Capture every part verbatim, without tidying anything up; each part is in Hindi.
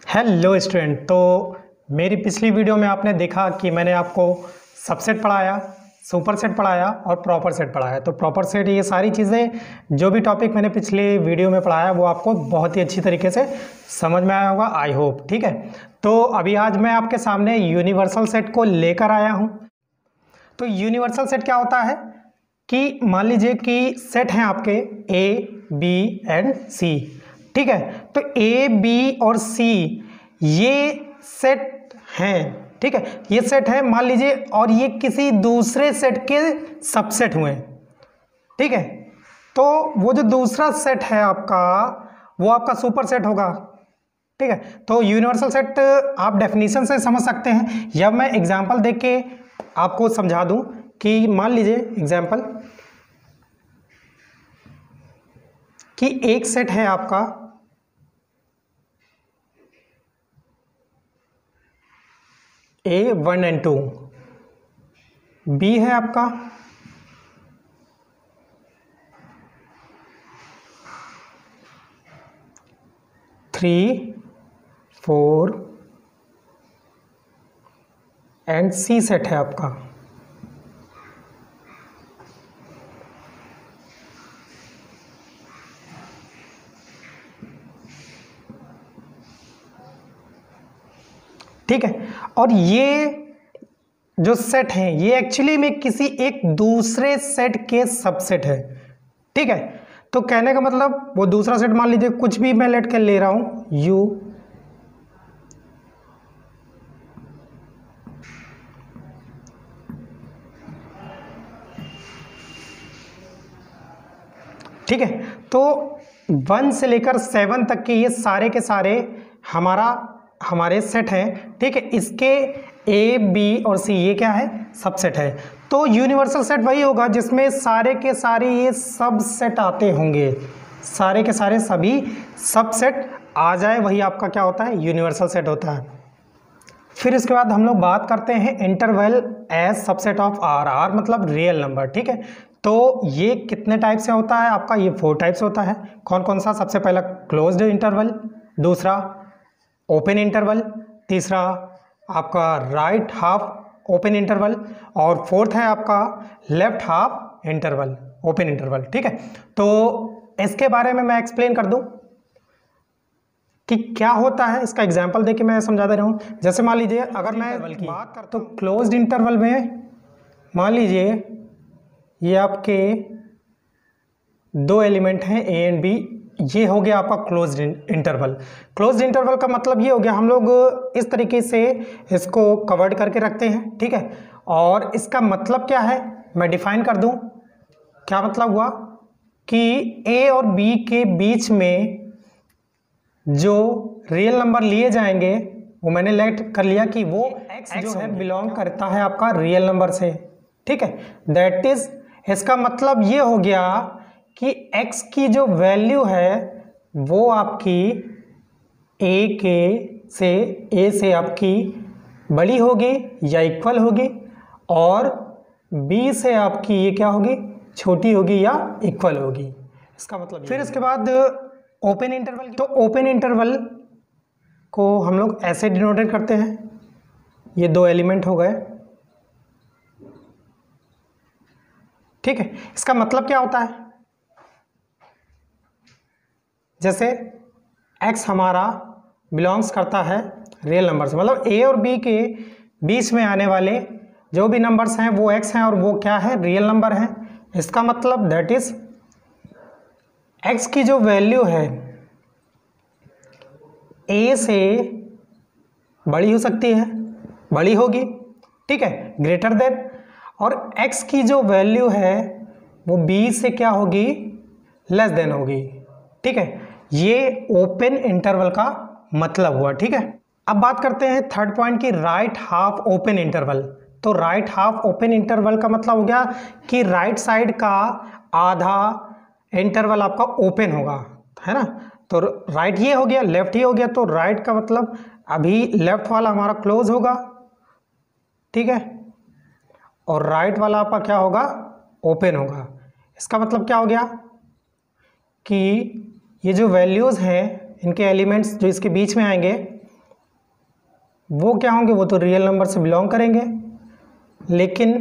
Hello student. तो मेरी पिछली वीडियो में आपने देखा कि मैंने आपको सबसेट पढ़ाया, सुपर सेट पढ़ाया और प्रॉपर सेट पढ़ाया। तो प्रॉपर सेट, ये सारी चीज़ें जो भी टॉपिक मैंने पिछले वीडियो में पढ़ाया वो आपको बहुत ही अच्छी तरीके से समझ में आया होगा, आई होप। ठीक है, तो अभी आज मैं आपके सामने यूनिवर्सल सेट को लेकर आया हूँ। तो यूनिवर्सल सेट क्या होता है कि मान लीजिए कि सेट हैं आपके ए, बी एंड सी। ठीक है, तो ए, बी और सी ये सेट हैं। ठीक है, ये सेट है मान लीजिए, और ये किसी दूसरे सेट के सबसेट हुए। ठीक है, तो वो जो दूसरा सेट है आपका वो आपका सुपर सेट होगा। ठीक है, तो यूनिवर्सल सेट आप डेफिनेशन से समझ सकते हैं, या मैं एग्जांपल देख के आपको समझा दूं कि मान लीजिए एग्जांपल कि एक सेट है आपका A one and two, B है आपका three four and C set है आपका। ठीक है, और ये जो सेट हैं ये एक्चुअली में किसी एक दूसरे सेट के सबसेट है। ठीक है, तो कहने का मतलब वो दूसरा सेट मान लीजिए कुछ भी मैं लेट कर ले रहा हूं, यू ठीक है, तो वन से लेकर सेवन तक के ये सारे के सारे हमारा हमारे सेट हैं। ठीक है, इसके ए, बी और सी ये क्या है, सबसेट है। तो यूनिवर्सल सेट वही होगा जिसमें सारे के सारे ये सब सेट आते होंगे, सारे के सारे सभी सबसेट आ जाए, वही आपका क्या होता है, यूनिवर्सल सेट होता है। फिर इसके बाद हम लोग बात करते हैं interval as subset of R. R मतलब रियल नंबर। ठीक है, तो ये कितने टाइप से होता है आपका, ये फोर टाइप से होता है। कौन कौन सा, सबसे पहला क्लोज्ड इंटरवल, दूसरा ओपन इंटरवल, तीसरा आपका राइट हाफ ओपन इंटरवल, और फोर्थ है आपका left half interval open interval. ठीक है, तो इसके बारे में मैं एक्सप्लेन कर दूं कि क्या होता है, इसका एग्जांपल देके मैं समझा दे रहा हूं। जैसे मान लीजिए अगर मैं बात करता हूं तो क्लोज्ड इंटरवल में मान लीजिए ये आपके दो एलिमेंट हैं ए एंड बी, ये हो गया आपका क्लोज्ड इंटरवल। क्लोज्ड इंटरवल का मतलब ये हो गया, हम लोग इस तरीके से इसको कवर्ड करके रखते हैं। ठीक है, और इसका मतलब क्या है मैं डिफाइन कर दूं। क्या मतलब हुआ कि ए और बी के बीच में जो रियल नंबर लिए जाएंगे वो मैंने लेट कर लिया कि वो एक्स जो है बिलोंग करता है आपका रियल नंबर से। ठीक है, दैट इज, इसका मतलब ये हो गया कि x की जो वैल्यू है वो आपकी a के से a से आपकी बड़ी होगी या इक्वल होगी, और b से आपकी ये क्या होगी, छोटी होगी या इक्वल होगी। इसका मतलब फिर इसके बाद ओपन इंटरवल, तो ओपन इंटरवल को हम लोग ऐसे डिनोटेट करते हैं, ये दो एलिमेंट हो गए। ठीक है, इसका मतलब क्या होता है, जैसे x हमारा बिलोंग्स करता है रियल नंबर से, मतलब a और b के बीच में आने वाले जो भी नंबर्स हैं वो x हैं और वो क्या है, रियल नंबर हैं। इसका मतलब दैट इज x की जो वैल्यू है a से बड़ी हो सकती है, बड़ी होगी। ठीक है, ग्रेटर देन, और x की जो वैल्यू है वो b से क्या होगी, लेस देन होगी। ठीक है, ये ओपन इंटरवल का मतलब हुआ। ठीक है, अब बात करते हैं थर्ड पॉइंट की, राइट हाफ ओपन इंटरवल। तो राइट हाफ ओपन इंटरवल का मतलब हो गया कि राइट साइड का आधा इंटरवल आपका ओपन होगा, है ना। तो राइट ये हो गया, लेफ्ट ही हो गया, तो राइट का मतलब अभी लेफ्ट वाला हमारा क्लोज होगा। ठीक है, और राइट वाला आपका क्या होगा, ओपन होगा। इसका मतलब क्या हो गया कि ये जो वैल्यूज़ हैं इनके एलिमेंट्स जो इसके बीच में आएंगे वो क्या होंगे, वो तो रियल नंबर से बिलोंग करेंगे। लेकिन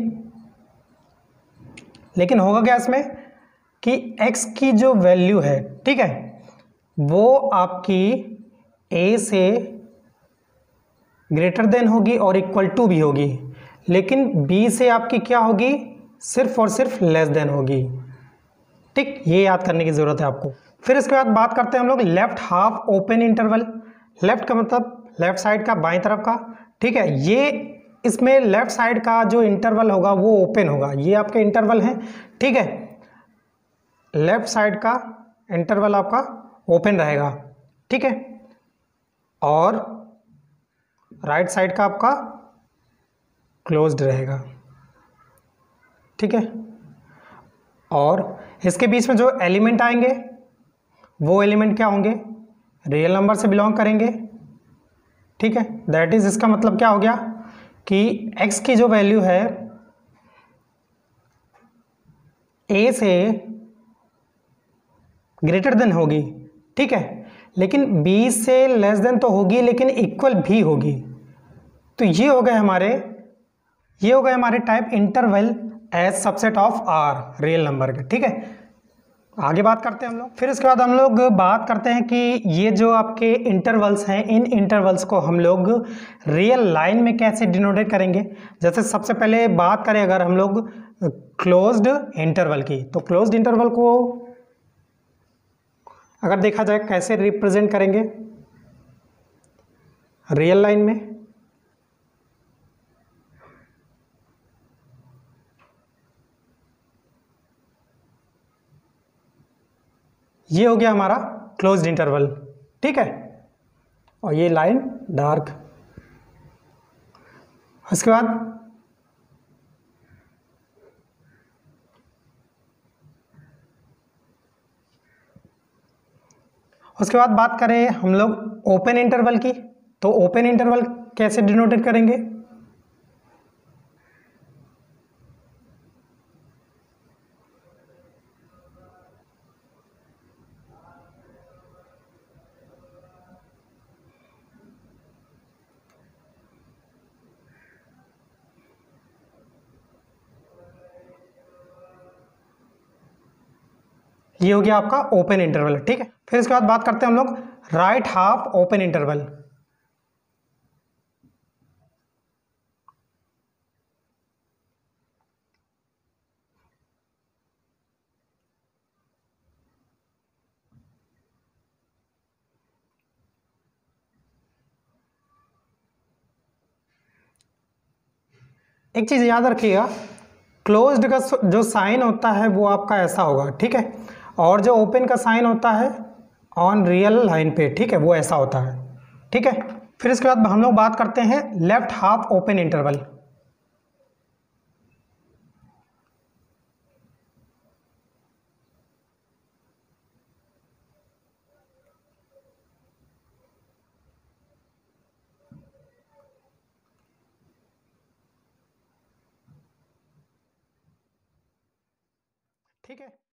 लेकिन होगा क्या इसमें कि x की जो वैल्यू है, ठीक है, वो आपकी a से ग्रेटर देन होगी और इक्वल टू भी होगी, लेकिन b से आपकी क्या होगी, सिर्फ और सिर्फ लेस देन होगी। ठीक, ये याद करने की जरूरत है आपको। फिर इसके बाद बात करते हैं हम लोग left half open interval. Left का मतलब लेफ्ट साइड का, बाएं तरफ का, ठीक है। ये इसमें लेफ्ट साइड का जो इंटरवल होगा वो ओपन होगा, ये आपके इंटरवल हैं, ठीक है। लेफ्ट साइड का इंटरवल आपका ओपन रहेगा, ठीक है, और राइट साइड का आपका क्लोज्ड रहेगा, ठीक है। और इसके बीच में जो एलिमेंट आएंगे वो एलिमेंट क्या होंगे, रियल नंबर से बिलोंग करेंगे, ठीक है। दैट इज, इसका मतलब क्या हो गया कि x की जो वैल्यू है a से ग्रेटर देन होगी, ठीक है, लेकिन b से लेस देन तो होगी, लेकिन इक्वल भी होगी। तो ये हो गए हमारे ये हो गए हमारे type interval as subset of R real number के, ठीक है। आगे बात करते हैं हम लोग। फिर इसके बाद हम लोग बात करते हैं कि ये जो आपके इंटरवल्स हैं, इन इंटरवल्स को हम लोग रियल लाइन में कैसे डिनोटेट करेंगे। जैसे सबसे पहले बात करें अगर हम लोग क्लोज्ड इंटरवल की, तो क्लोज्ड इंटरवल को अगर देखा जाए कैसे रिप्रेजेंट करेंगे रियल लाइन में, ये हो गया हमारा क्लोज्ड इंटरवल, ठीक है, और ये लाइन डार्क। उसके बाद उसके बाद बात करें हम लोग ओपन इंटरवल की, तो ओपन इंटरवल कैसे डिनोटेट करेंगे। ये हो गया आपका ओपन इंटरवल, ठीक है। फिर इसके बाद बात करते हैं हम लोग राइट हाफ ओपन इंटरवल। एक चीज याद रखिएगा, क्लोज्ड का जो साइन होता है वो आपका ऐसा होगा, ठीक है, और जो ओपन का साइन होता है ऑन रियल लाइन पे, ठीक है, वो ऐसा होता है, ठीक है। फिर इसके बाद हम लोग बात करते हैं लेफ्ट हाफ ओपन इंटरवल। ठीक है,